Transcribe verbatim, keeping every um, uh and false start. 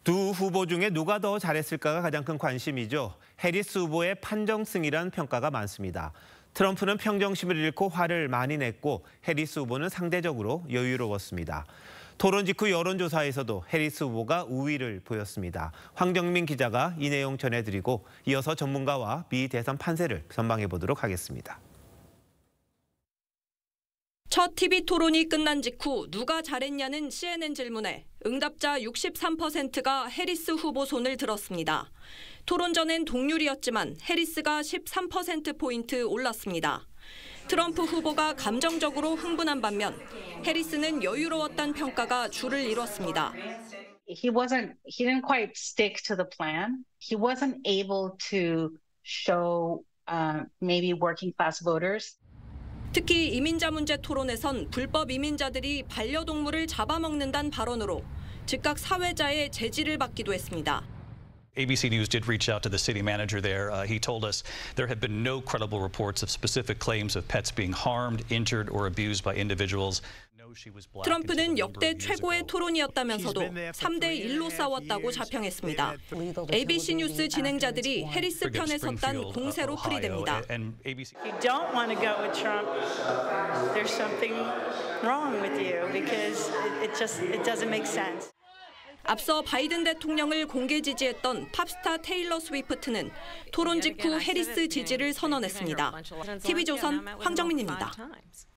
두 후보 중에 누가 더 잘했을까가 가장 큰 관심이죠. 해리스 후보의 판정승이란 평가가 많습니다. 트럼프는 평정심을 잃고 화를 많이 냈고 해리스 후보는 상대적으로 여유로웠습니다. 토론 직후 여론조사에서도 해리스 후보가 우위를 보였습니다. 황정민 기자가 이 내용 전해드리고 이어서 전문가와 미 대선 판세를 전망해 보도록 하겠습니다. 첫 티비 토론이 끝난 직후 누가 잘했냐는 씨엔엔 질문에 응답자 육십삼 퍼센트가 해리스 후보 손을 들었습니다. 토론 전엔 동률이었지만 해리스가 십삼 퍼센트포인트 올랐습니다. 트럼프 후보가 감정적으로 흥분한 반면 해리스는 여유로웠다는 평가가 줄을 이뤘습니다. He wasn't, he didn't quite stick to the plan. He wasn't able to show uh, maybe working class voters. 특히 이민자 문제 토론에선 불법 이민자들이 반려동물을 잡아먹는다는 발언으로 즉각 사회자의 제지를 받기도 했습니다. A B C News did reach out to the city manager there. Uh, he told us there have been no credible reports of specific claims of pets being harmed, injured, or abused by individuals. 트럼프는 역대 최고의 토론이었다면서도 삼 대 일로 싸웠다고 자평했습니다. 에이비씨 뉴스 진행자들이 해리스 편에 섰다는 공세로 풀이됩니다. You don't want to go with Trump. There's something wrong with you because it just it doesn't make sense. 앞서 바이든 대통령을 공개 지지했던 팝스타 테일러 스위프트는 토론 직후 해리스 지지를 선언했습니다. 티비조선 황정민입니다.